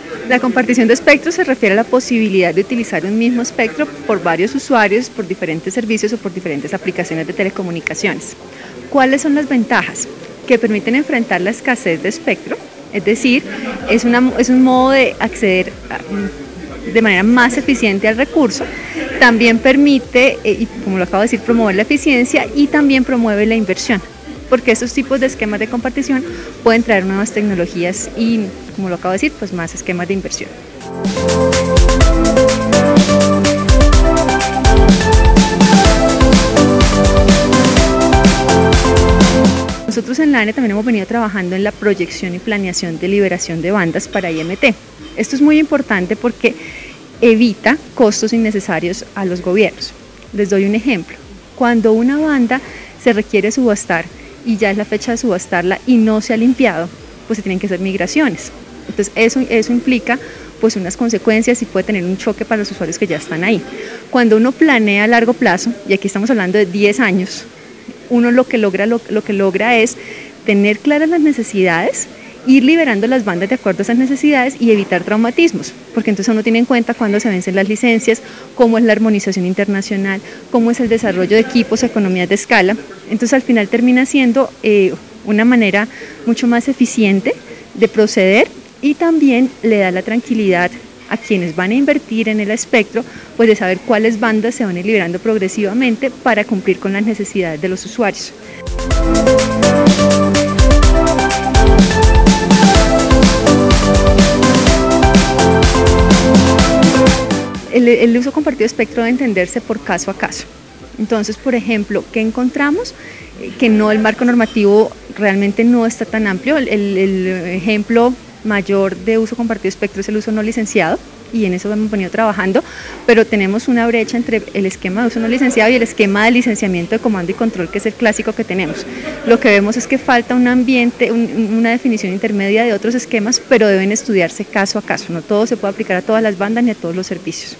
La compartición de espectro se refiere a la posibilidad de utilizar un mismo espectro por varios usuarios, por diferentes servicios o por diferentes aplicaciones de telecomunicaciones. ¿Cuáles son las ventajas? Que permiten enfrentar la escasez de espectro, es decir, es un modo de acceder de manera más eficiente al recurso. También permite, y como lo acabo de decir, promover la eficiencia y también promueve la inversión, porque estos tipos de esquemas de compartición pueden traer nuevas tecnologías y, como lo acabo de decir, pues más esquemas de inversión. Nosotros en la ANE también hemos venido trabajando en la proyección y planeación de liberación de bandas para IMT. Esto es muy importante porque evita costos innecesarios a los gobiernos. Les doy un ejemplo. Cuando una banda se requiere subastar y ya es la fecha de subastarla y no se ha limpiado, pues se tienen que hacer migraciones. Entonces eso implica pues unas consecuencias y puede tener un choque para los usuarios que ya están ahí. Cuando uno planea a largo plazo, y aquí estamos hablando de 10 años, uno lo que logra es tener claras las necesidades, ir liberando las bandas de acuerdo a esas necesidades y evitar traumatismos, porque entonces uno tiene en cuenta cuándo se vencen las licencias, cómo es la armonización internacional, cómo es el desarrollo de equipos, economías de escala. Entonces al final termina siendo una manera mucho más eficiente de proceder y también le da la tranquilidad a quienes van a invertir en el espectro, pues de saber cuáles bandas se van a ir liberando progresivamente para cumplir con las necesidades de los usuarios. El uso compartido de espectro debe entenderse por caso a caso. Entonces, por ejemplo, ¿qué encontramos? Que no, el marco normativo realmente no está tan amplio. El ejemplo mayor de uso compartido de espectro es el uso no licenciado, y en eso hemos venido trabajando, pero tenemos una brecha entre el esquema de uso no licenciado y el esquema de licenciamiento de comando y control, que es el clásico que tenemos. Lo que vemos es que falta un ambiente, una definición intermedia de otros esquemas, pero deben estudiarse caso a caso. No todo se puede aplicar a todas las bandas ni a todos los servicios.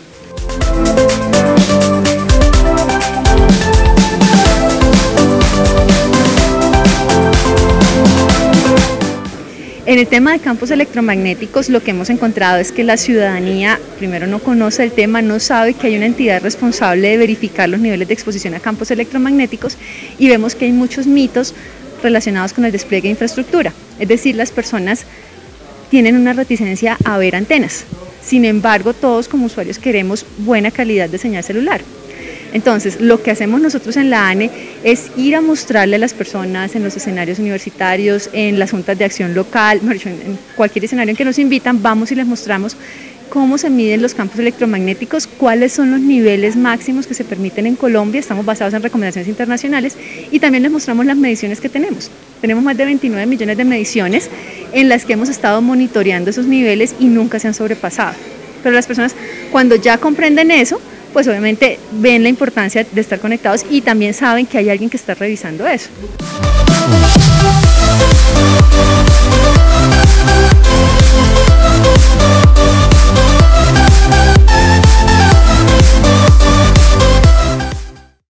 En el tema de campos electromagnéticos, lo que hemos encontrado es que la ciudadanía primero no conoce el tema, no sabe que hay una entidad responsable de verificar los niveles de exposición a campos electromagnéticos, y vemos que hay muchos mitos relacionados con el despliegue de infraestructura. Es decir, las personas tienen una reticencia a ver antenas. Sin embargo, todos como usuarios queremos buena calidad de señal celular. Entonces, lo que hacemos nosotros en la ANE es ir a mostrarle a las personas en los escenarios universitarios, en las juntas de acción local, en cualquier escenario en que nos invitan, vamos y les mostramos cómo se miden los campos electromagnéticos, cuáles son los niveles máximos que se permiten en Colombia. Estamos basados en recomendaciones internacionales, y también les mostramos las mediciones que tenemos. Tenemos más de 29 millones de mediciones en las que hemos estado monitoreando esos niveles y nunca se han sobrepasado. Pero las personas, cuando ya comprenden eso, pues obviamente ven la importancia de estar conectados y también saben que hay alguien que está revisando eso.